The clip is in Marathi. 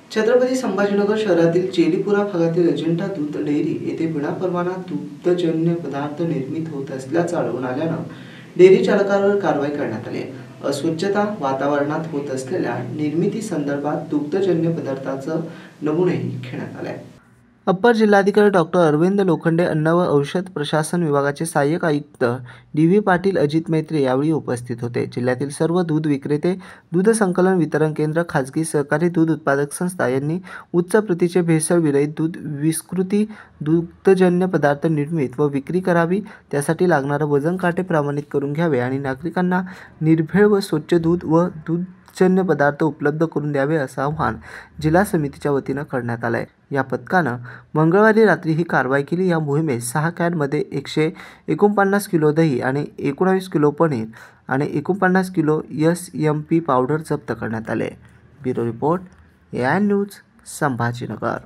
छत्रपती संभाजीनगर शहरातील चेलीपुरा भागातील अजिंठा दूध डेअरी येथे विनापरवाना दुग्धजन्य पदार्थ निर्मित होत असल्याचं आढळून आल्यानं डेअरी चालकावर कारवाई करण्यात आली. अस्वच्छता वातावरणात होत असलेल्या निर्मिती संदर्भात दुग्धजन्य पदार्थाचं नमुनेही घेण्यात आले. अप्पर जिल्हाधिकारी डॉक्टर अरविंद लोखंडे, अन्न व औषध प्रशासन विभागाचे सहाय्यक आयुक्त डी.व्ही. पाटील, अजित मैत्रे यावेळी उपस्थित होते. जिल्ह्यातील सर्व दूध विक्रेते, दूध संकलन वितरण केंद्र, खाजगी सहकारी दूध उत्पादक संस्था यांनी उच्च प्रतीचे भेसळ विरहित दूध, विस्कृती दुग्धजन्य पदार्थ निर्मित व विक्री करावी. त्यासाठी लागणारं वजन काटे प्रमाणित करून घ्यावे आणि नागरिकांना निर्भेळ व स्वच्छ दूध व दूधजन्य पदार्थ उपलब्ध करून द्यावे असं आवाहन जिल्हा समितीच्या वतीनं करण्यात आलंय. या पथकानं मंगळवारी रात्री ही कारवाई केली. या मोहिमेत 6 कॅनमध्ये 149 किलो दही आणि 19 किलो पनीर आणि 49 किलो SMP पावडर जप्त करण्यात आले. Bureau report, AI news, Sambhajinagar.